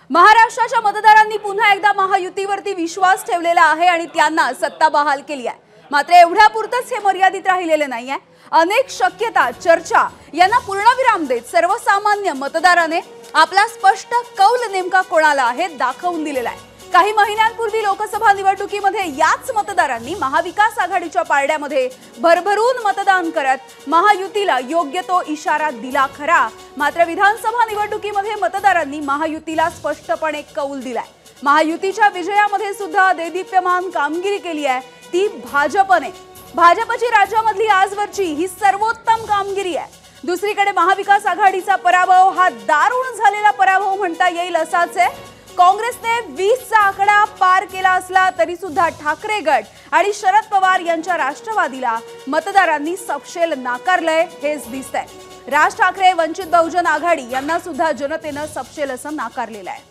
महाराष्ट्राच्या मतदारांनी पुन्हा एकदा महायुतीवरती विश्वास ठेवलेला आहे आणि त्यांना सत्ता बहाल केली आहे। मात्र एवढ्यापुरतच हे मर्यादित राहिलेले नाहीये। अनेक शक्यता चर्चा यांना पूर्णविराम देत सर्वसामान्य मतदाराने आपला स्पष्ट कौल नेमका कोणाला आहे दाखवून दिलेला आहे। काही महिन्यांपूर्वी लोकसभा निवडणुकीमध्ये याच मतदारांनी महाविकास आघाडीच्या पारड्यामध्ये भरभरून मतदान करत महायुतीला योग्य तो इशारा दिला खरा, मात्र विधानसभा निवडणुकीमध्ये मतदारांनी महायुतीला स्पष्टपणे कौल दिलाय। महायुतीच्या विजयामध्ये सुद्धा देदीप्यमान कामगिरी केली आहे ती भाजपने। भाजपची राज्यामधली आजवरची ही सर्वोत्तम कामगिरी आहे। दुसरीकडे महाविकास आघाडीचा पराभव हा दारुण झालेला पराभव म्हणता येईल असाच आहे। काँग्रेसने 20चा आकडा पार केला असला तरी सुद्धा ठाकरे गट आणि शरद पवार यांच्या राष्ट्रवादीला मतदारांनी सपशेल नाकारलंय हेच दिसतंय। राज ठाकरे वंचित बहुजन आघाडी यांना सुद्धा जनतेनं सपशेल असं नाकारलेलं आहे।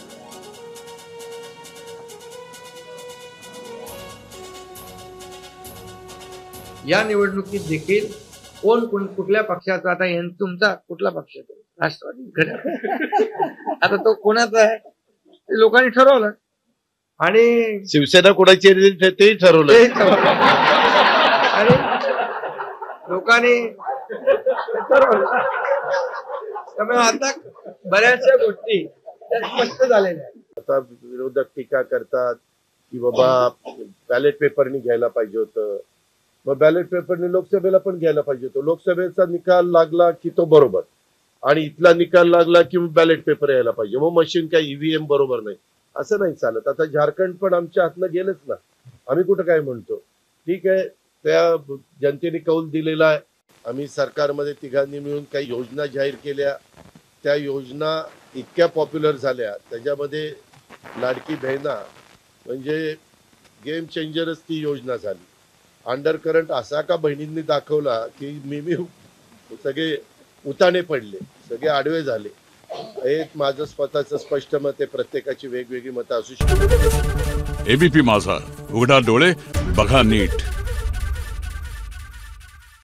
या निवडणुकीत देखील कोण कुठल्या पक्षाचा, आता तुमचा कुठला पक्ष आहे? राष्ट्रवादी। आता तो कोणाचा आहे ते लोकांनी ठरवलं आणि शिवसेना कोणाची तेही ठरवलं आणि लोकांनी ठरवलं। त्यामुळे आता बऱ्याचशा गोष्टी त्या स्पष्ट झालेल्या आहेत। आता विरोधक टीका करतात की बाबा बॅलेट पेपरनी घ्यायला पाहिजे होतं, मग बॅलेट पेपरने लोकसभेला पण घ्यायला पाहिजे होतं। लोकसभेचा निकाल लागला की तो बरोबर आणि इथला निकाल लागला की बॅलेट पेपर यायला पाहिजे, मग मशीन काय ईव्हीएम बरोबर नाही असं नाही चालत। आता झारखंड पण आमच्या हातनं गेलंच ना, आम्ही कुठं काय म्हणतो? ठीक आहे, त्या जनतेने कौल दिलेला आहे। आम्ही सरकारमध्ये तिघांनी मिळून काही योजना जाहीर केल्या, त्या योजना इतक्या पॉप्युलर झाल्या, त्याच्यामध्ये लाडकी बहिणा म्हणजे गेम चेंजरच ती योजना झाली। अंडर करंट असा का बहिणींनी दाखवला की मी सगळे उताने पडले, सगळे आडवे झाले। हे माझं स्वतःचं स्पष्ट मत आहे, प्रत्येकाची वेगवेगळी मतं असू शकतात। एबीपी माझा, उघडा डोळे बघा नीट।